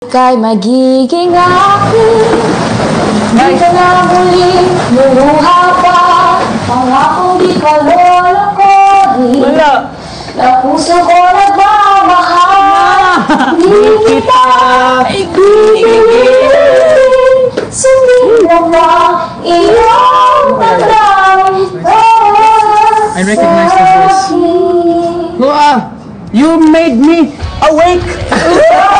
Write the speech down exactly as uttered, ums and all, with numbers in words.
Kay magiging akin. Di ka na muli luluha pa. Pangakong di ka lolokohin. Wala. Na puso ko nagmamahal. Di kita ibigin. Sundin mo ba iyong pagdamit ko? I recognize the voice. Noah, you made me awake.